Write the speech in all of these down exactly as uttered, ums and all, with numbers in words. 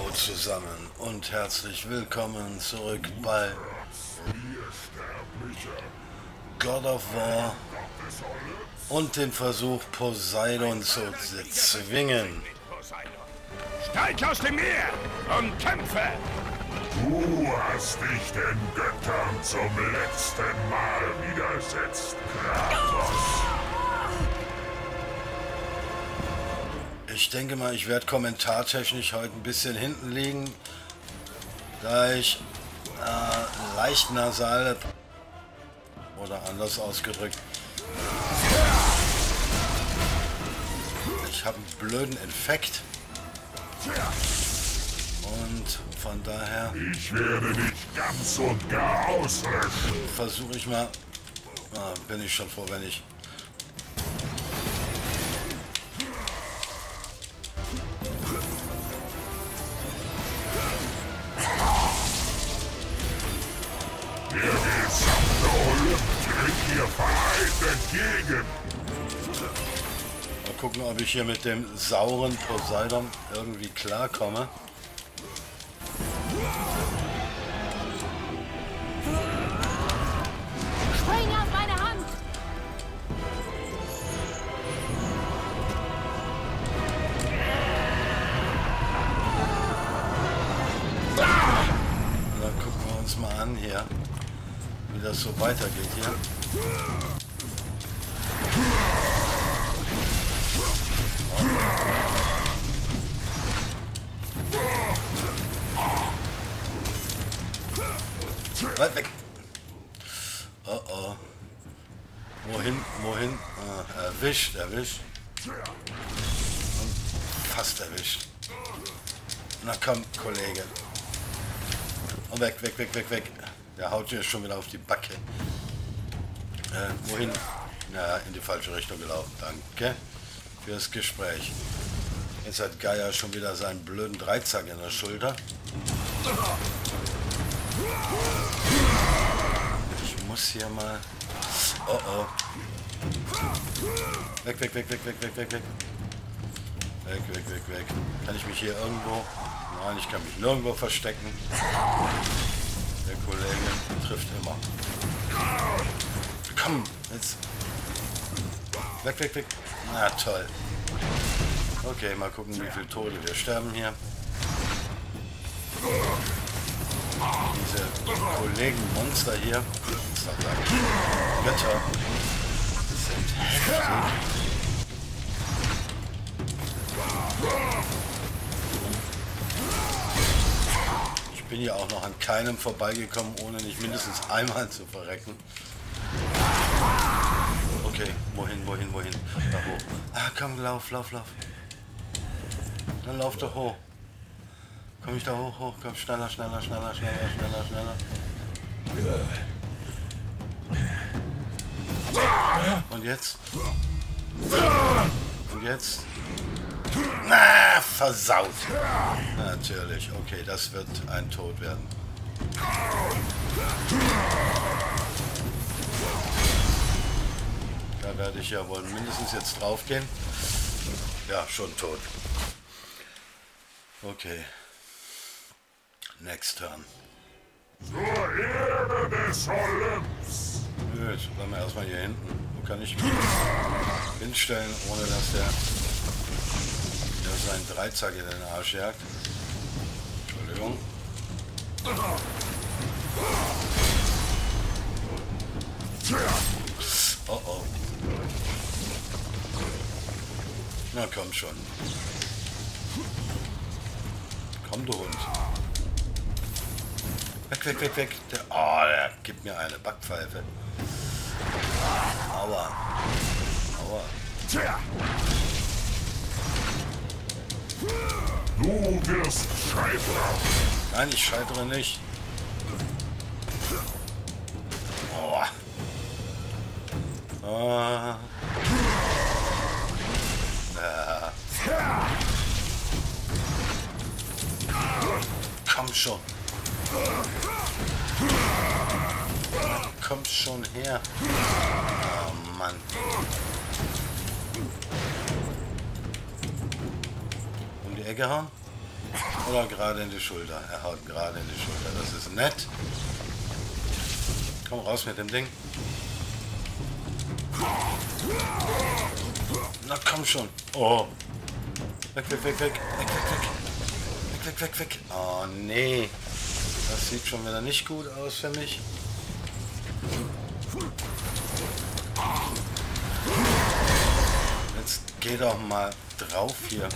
Hallo zusammen und herzlich willkommen zurück bei God of War und den Versuch, Poseidon zu zwingen. Steig aus dem Meer und kämpfe! Du hast dich den Göttern zum letzten Mal widersetzt, Kratos. Ich denke mal, ich werde kommentartechnisch heute ein bisschen hinten liegen, da ich äh, leicht nasal oder anders ausgedrückt, ich habe einen blöden Infekt und von daher Ich werde dich ganz und gar auslöschen. versuche ich mal, ah, bin ich schon froh, wenn ich Der gesamte Olymp tritt dir vereint entgegen. mal gucken, ob ich hier mit dem sauren Poseidon irgendwie klarkomme. Spring auf meine Hand! Dann gucken wir uns mal an hier, wie das so weitergeht hier. Weit weg. Oh oh. Wohin, wohin? Ah, erwischt, erwischt. Und fast erwischt. Na komm, Kollege. Und weg, weg, weg, weg, weg. Der haut mir schon wieder auf die Backe. Äh, wohin? Ja, in die falsche Richtung gelaufen. Danke fürs Gespräch. Jetzt hat Gaia schon wieder seinen blöden Dreizack in der Schulter. Ich muss hier mal... Oh oh. Weg, weg, weg, weg, weg, weg, weg, weg. Weg, weg, weg, weg. Kann ich mich hier irgendwo... Nein, ich kann mich nirgendwo verstecken. Der Kollege trifft immer. Komm, jetzt. Weg, weg, weg. Na toll. Okay, mal gucken, wie viele Tode wir sterben hier. Diese Kollegen-Monster hier, Monster sag ich, Götter, sind heftig. Ich bin ja auch noch an keinem vorbeigekommen, ohne nicht mindestens einmal zu verrecken. Okay, wohin, wohin, wohin? Da hoch. Ah, komm, lauf, lauf, lauf. Dann lauf doch hoch. Komm ich da hoch, hoch, komm, schneller, schneller, schneller, schneller, schneller, schneller. Und jetzt? Und jetzt? Na, versaut. Natürlich, okay, das wird ein Tod werden. Da werde ich ja wohl mindestens jetzt drauf gehen. Ja, schon tot. Okay. Next turn. Zur Ehre des Olymps. Nö, jetzt bleiben wir erstmal hier hinten. Wo kann ich mich hinstellen, ohne dass der wieder seinen Dreizack in den Arsch jagt? Entschuldigung. Oh oh. Na komm schon. Komm du Hund. Weg, weg, weg, weg. Der, oh, der gibt mir eine Backpfeife. Aua. Aua. Du wirst scheitern. Nein, ich scheitere nicht. Oh. Ah. Ja. Komm schon. Komm schon her. Oh Mann. Um die Ecke hauen? Oder gerade in die Schulter. Er haut gerade in die Schulter. Das ist nett. Komm raus mit dem Ding. Na komm schon. Oh. Weg, weg, weg, weg. Weg, weg, weg. Weg, weg, weg, weg. Oh nee. Das sieht schon wieder nicht gut aus für mich. Jetzt geh doch mal drauf hier.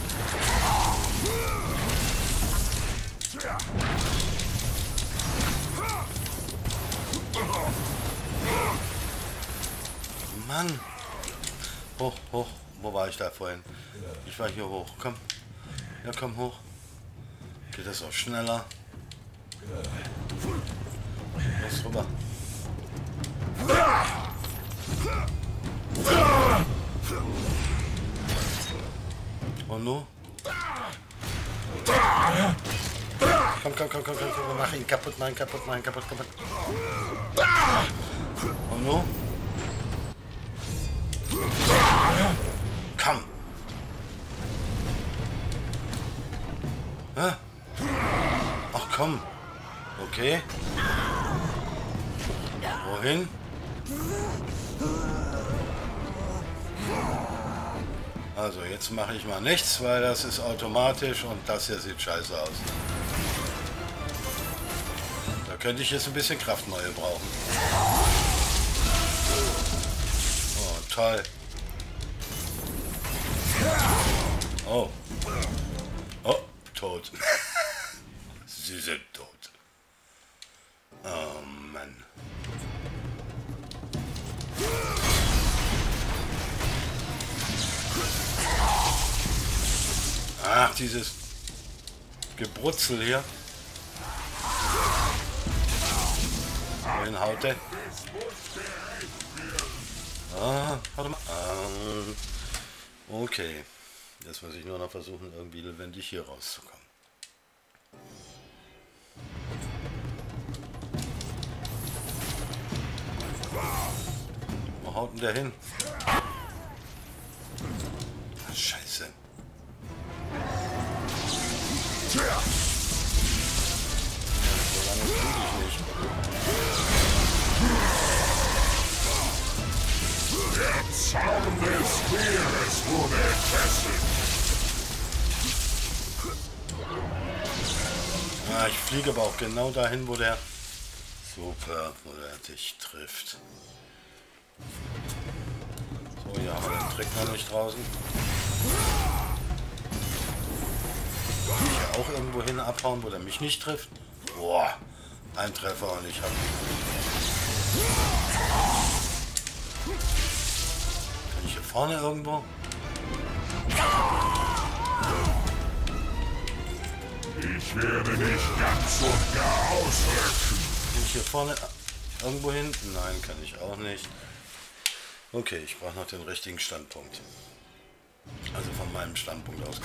Mann. Hoch, hoch. Wo war ich da vorhin? Ich war hier hoch. Komm. Ja, komm hoch. Geht das auch schneller? Los rüber. Und nu? Komm, komm, komm, komm, komm, komm, mach ihn kaputt, mach ihn kaputt, mach ihn kaputt, kaputt. Und nu? Komm. Hä? Ach komm. Okay. Wohin? Also jetzt mache ich mal nichts, weil das ist automatisch und das hier sieht scheiße aus. Da könnte ich jetzt ein bisschen Kraft neu brauchen. Oh, toll. Oh. Oh, tot. Sie sind tot. Oh Mann. Ach, dieses Gebrutzel hier. Wohin haut der? Ah, warte mal. Ah, okay. Jetzt muss ich nur noch versuchen, irgendwie lebendig hier rauszukommen. Wo haut denn der hin? Ach, Scheiße. So lange tue ich nicht. Der Zaun des Meeres wurde entfesselt. Ah, ich fliege aber auch genau dahin, wo der... Super, wo der dich trifft. So, hier haben wir den Trick noch nicht draußen. Kann ich ja auch irgendwo hin abhauen, wo der mich nicht trifft? Boah, ein Treffer und ich habe... Kann ich hier vorne irgendwo? Ich werde dich ganz und gar auslöschen. Kann ich hier vorne irgendwo hin? Nein, kann ich auch nicht. Okay, ich brauche noch den richtigen Standpunkt. Also von meinem Standpunkt aus.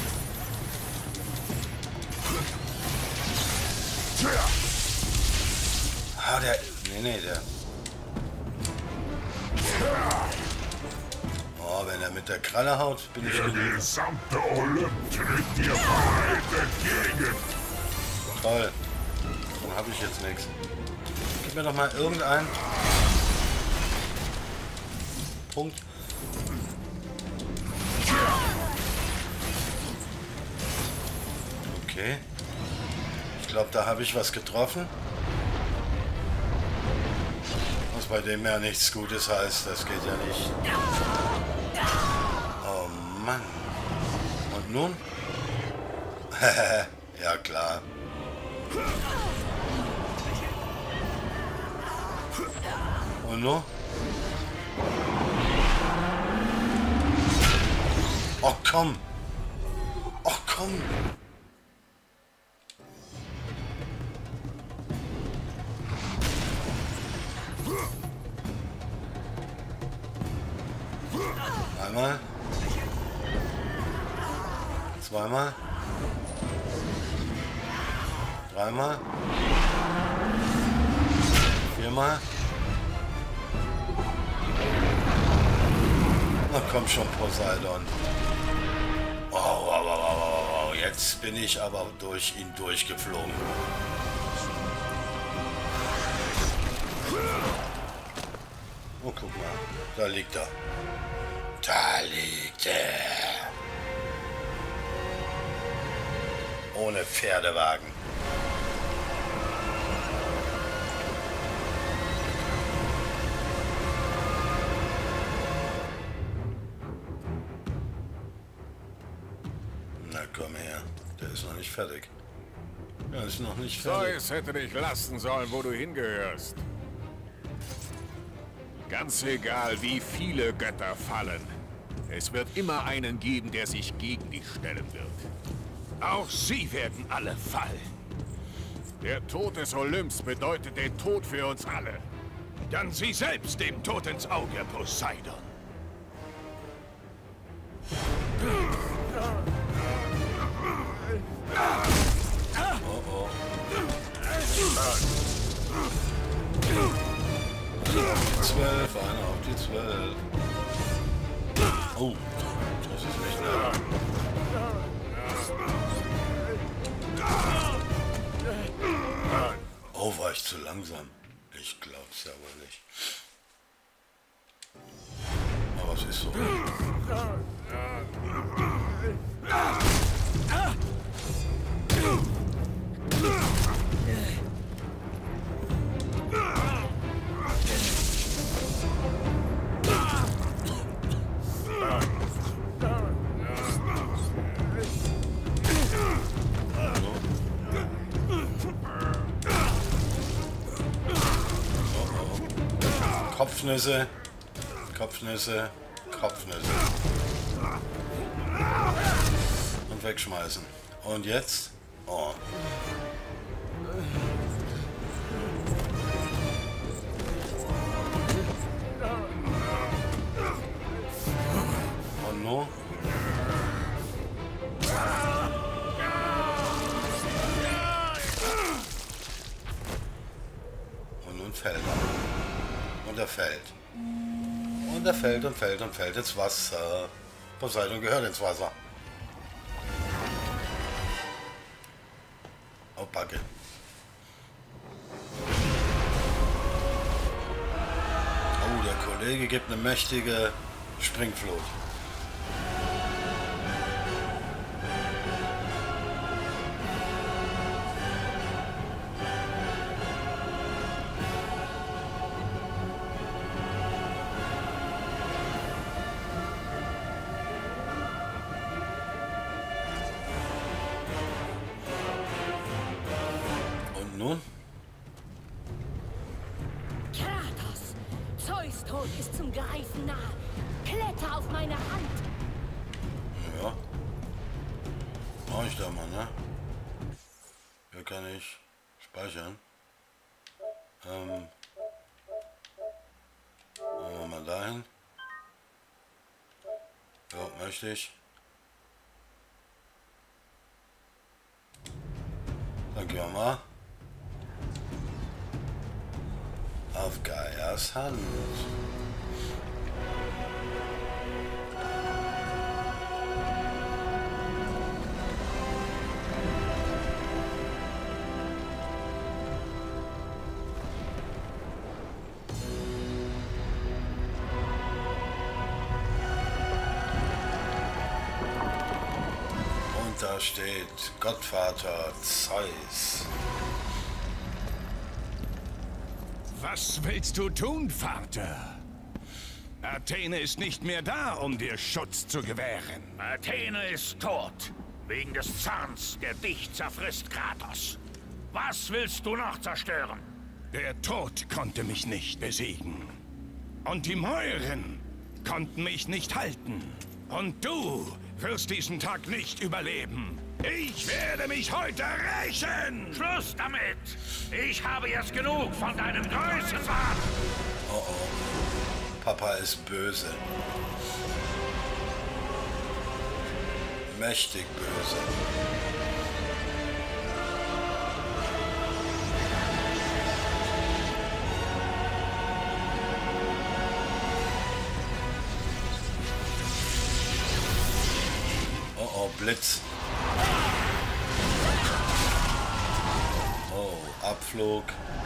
Ah, der... Nee, nee, der... Oh, wenn er mit der Kralle haut, bin ich... Der gesamte Olymp tritt dir bereit entgegen. Toll. Dann habe ich jetzt nichts. Gib mir doch mal irgendeinen Punkt. Okay. Ich glaube, da habe ich was getroffen. Was bei dem ja nichts Gutes heißt, das geht ja nicht. Oh Mann. Und nun? Ja klar. Und nun? Oh komm. Oh komm. Einmal. Zweimal. Dreimal. Viermal. Na komm schon, Poseidon. Oh, wow, wow, wow, wow, wow. jetzt bin ich aber durch ihn durchgeflogen. Oh, guck mal. Da liegt er. Da liegt er. Ohne Pferdewagen. Na komm her. Der ist noch nicht fertig. Er ist noch nicht fertig. Zeus hätte dich lassen sollen, wo du hingehörst. Ganz egal, wie viele Götter fallen. Es wird immer einen geben, der sich gegen dich stellen wird. Auch sie werden alle fallen. Der Tod des Olymps bedeutet den Tod für uns alle. Dann sieh selbst dem Tod ins Auge, Poseidon. Oh oh. Zwölf, einer auf die zwölf. Oh, das ist nicht nah. Oh, war ich zu langsam? Ich glaub's ja wohl nicht. Aber es ist so. Kopfnüsse, Kopfnüsse, Kopfnüsse. Und wegschmeißen. Und jetzt? Oh. Und nun? Und nun fällt er. Und er fällt. Und er fällt und fällt und fällt ins Wasser. Poseidon gehört ins Wasser. Oh, Backe. Oh, der Kollege gibt eine mächtige Springflut. Nun? Kratos! Zeus Tod ist zum Greifen nah. Kletter auf meine Hand. Ja. Mach ich da mal, ne? Hier kann ich speichern. Ähm. Machen wir mal dahin. Ja, möchte ich. Dann gehen wir mal. Auf Gaias Hand. Und da steht Gottvater Zeus. Was willst du tun, Vater? Athene ist nicht mehr da, um dir Schutz zu gewähren. Athene ist tot. Wegen des Zorns, der dich zerfrisst, Kratos. Was willst du noch zerstören? Der Tod konnte mich nicht besiegen. Und die Mäuren konnten mich nicht halten. Und du wirst diesen Tag nicht überleben. Ich werde mich heute rächen! Schluss damit! Ich habe jetzt genug von deinem Größenwahn! Oh oh. Papa ist böse. Mächtig böse. Oh oh, Blitz. Abflug.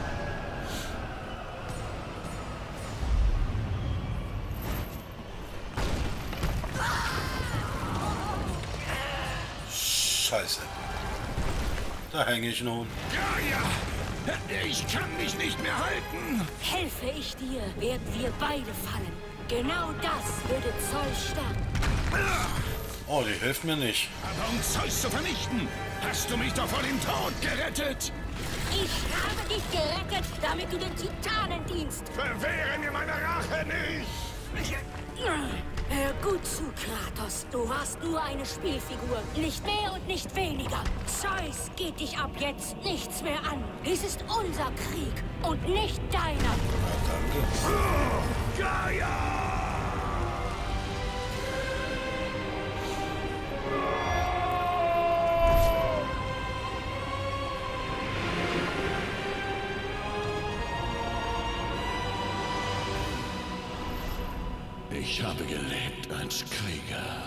Scheiße. Da hänge ich nun. Ja, ja. Ich kann mich nicht mehr halten. Helfe ich dir, werden wir beide fallen. Genau das würde Zeus stärken. Oh, die hilft mir nicht. Aber um Zeus zu vernichten, hast du mich doch vor dem Tod gerettet. Ich habe dich gerettet, damit du den Titanen dienst. Verwehre mir meine Rache nicht. Hör gut zu, Kratos. Du warst nur eine Spielfigur. Nicht mehr und nicht weniger. Zeus geht dich ab jetzt nichts mehr an. Es ist unser Krieg und nicht deiner. Ja, danke. Gaia! Ich habe gelebt als Krieger.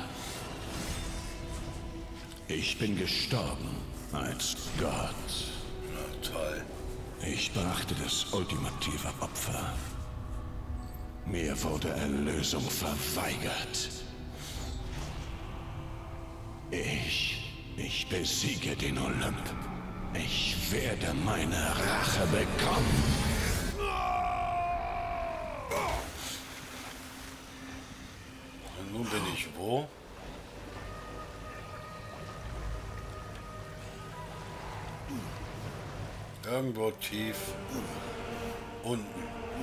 Ich bin gestorben als Gott. Na toll. Ich brachte das ultimative Opfer. Mir wurde Erlösung verweigert. Ich, ich besiege den Olymp. Ich werde meine Rache bekommen. Und nun bin ich wo? Irgendwo tief unten.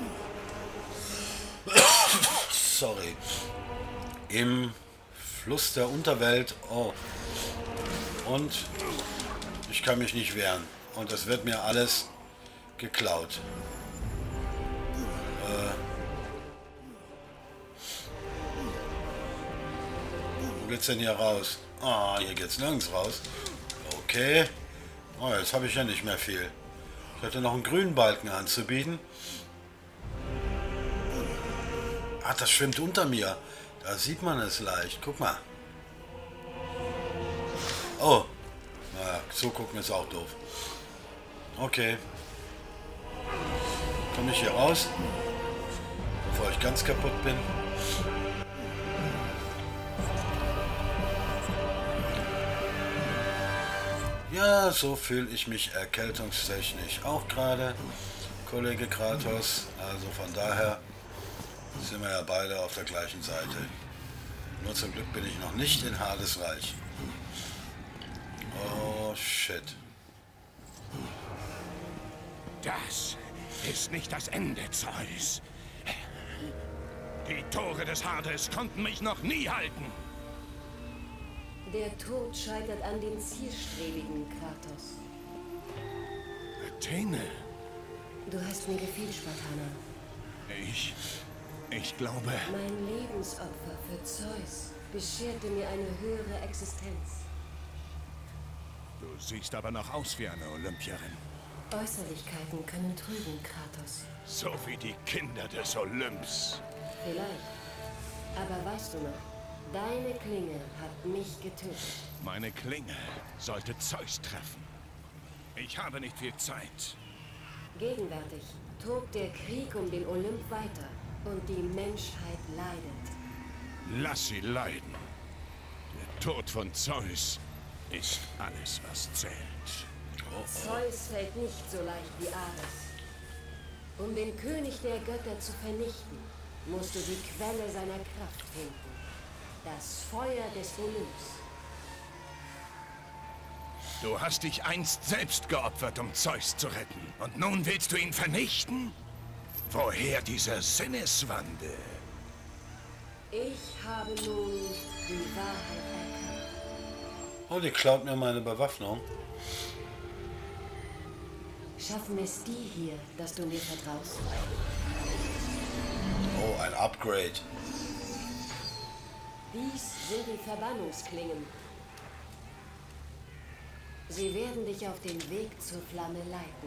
Sorry. Im Fluss der Unterwelt. Oh. Und ich kann mich nicht wehren. Und es wird mir alles geklaut. Äh. Wo geht's denn hier raus? Ah, hier geht's nirgends raus. Okay. Oh, jetzt habe ich ja nicht mehr viel. Ich hatte noch einen grünen Balken anzubieten. Ah, das schwimmt unter mir. Da sieht man es leicht. Guck mal. Oh. Naja, so gucken ist auch doof. Okay. Komme ich hier raus? Bevor ich ganz kaputt bin. Ja, so fühle ich mich erkältungstechnisch auch gerade, Kollege Kratos. Also von daher sind wir ja beide auf der gleichen Seite. Nur zum Glück bin ich noch nicht in Hadesreich. Oh, shit. Das ist nicht das Ende, Zeus. Die Tore des Hades konnten mich noch nie halten. Der Tod scheitert an den zielstrebigen, Kratos. Athene, Du hast mir gefehlt, Spartaner. ich... ich glaube... Mein Lebensopfer für Zeus bescherte mir eine höhere Existenz. Du siehst aber noch aus wie eine Olympierin. Äußerlichkeiten können trügen, Kratos. So wie die Kinder des Olymps. Vielleicht. Aber weißt du noch, deine Klinge hat mich getötet. Meine Klinge sollte Zeus treffen. Ich habe nicht viel Zeit. Gegenwärtig tobt der Krieg um den Olymp weiter und die Menschheit leidet. Lass sie leiden. Der Tod von Zeus ist alles, was zählt. Zeus fällt nicht so leicht wie Ares. Um den König der Götter zu vernichten, musst du die Quelle seiner Kraft finden. Das Feuer des Olymps. Du hast dich einst selbst geopfert, um Zeus zu retten. Und nun willst du ihn vernichten? Woher dieser Sinneswandel? Ich habe nun die Wahrheit erkannt. Oh, die klaut mir meine Bewaffnung. Schaffen es die hier, dass du mir vertraust? Oh, ein Upgrade. Dies sind die Verbannungsklingen. Sie werden dich auf den Weg zur Flamme leiten.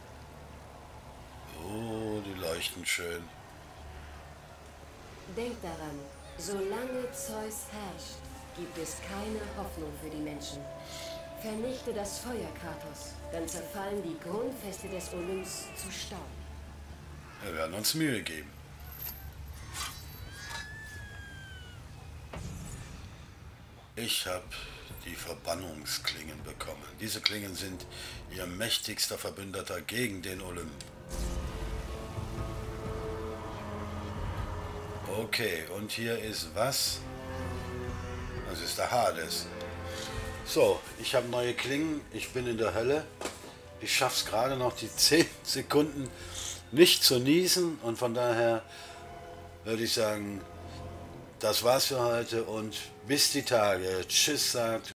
Oh, die leuchten schön. Denk daran, solange Zeus herrscht, gibt es keine Hoffnung für die Menschen. Vernichte das Feuer, Kratos. Dann zerfallen die Grundfeste des Olymps zu Staub. Wir werden uns Mühe geben. Ich habe die Verbannungsklingen bekommen. Diese Klingen sind ihr mächtigster Verbündeter gegen den Olymp. Okay, und hier ist was? Das ist der Hades. So, ich habe neue Klingen. Ich bin in der Hölle. Ich schaffe es gerade noch, die zehn Sekunden nicht zu niesen. Und von daher würde ich sagen, das war's für heute und bis die Tage. Tschüss, sagt